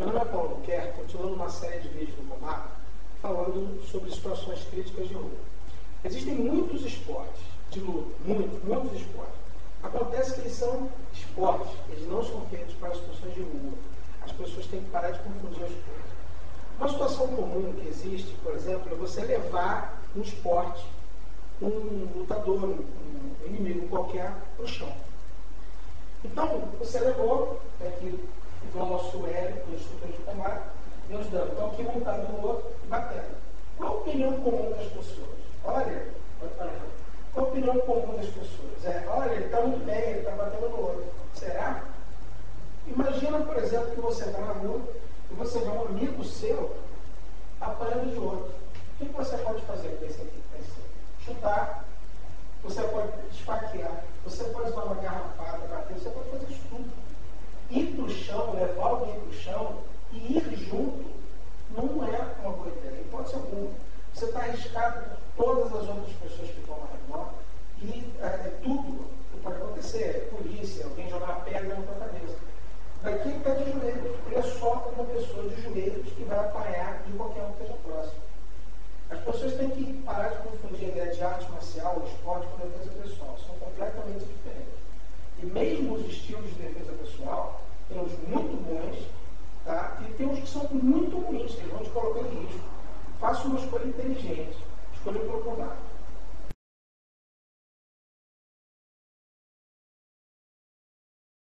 nome é Paulo Albuquerque, continuando uma série de vídeos no Comar, falando sobre situações críticas de rua. Existem muitos esportes de luta, muitos esportes. Acontece que eles são esportes, eles não são feitos para as situações de rua. As pessoas têm que parar de confundir as coisas. Uma situação comum que existe, por exemplo, é você levar um esporte, um lutador, um inimigo qualquer, para o chão. Então, você levou, aqui o nosso Hélio, o instrutor de combate, nos dando. Então, aqui montado no outro e batendo. Qual a opinião comum das pessoas? Olha, qual a opinião comum das pessoas? Olha, ele está muito bem, ele está batendo no outro. Será? Imagina, por exemplo, que você está na rua e você vê um amigo seu apanhando de outro. O que você pode fazer com esse aqui? Chutar, você pode esfaquear, você pode usar uma garrafada, bater, você pode fazer isso tudo. Ir para o chão, levar alguém para o chão e ir junto não é uma boa ideia, hipótese alguma. Você está arriscado por todas as outras pessoas que estão ao redor e tudo que pode acontecer, polícia, alguém jogar uma pedra na tua cabeça. Daqui ele está de joelhos, ele é só uma pessoa de joelhos que vai apanhar de qualquer um que esteja próximo. As pessoas têm que parar de confundir a ideia de arte marcial ou esporte com defesa pessoal. São completamente diferentes. E mesmo os estilos de defesa pessoal, tem uns muito bons, tá? E tem uns que são muito ruins, que vão te colocar em risco. Faça uma escolha inteligente. Escolha o popular.